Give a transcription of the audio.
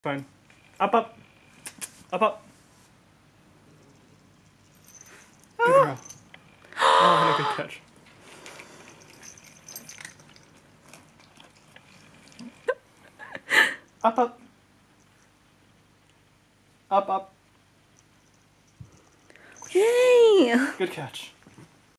Fine. Up, up. Up, up. Good girl. Oh, what a good catch. Up, up. Up, up. Yay! Good catch.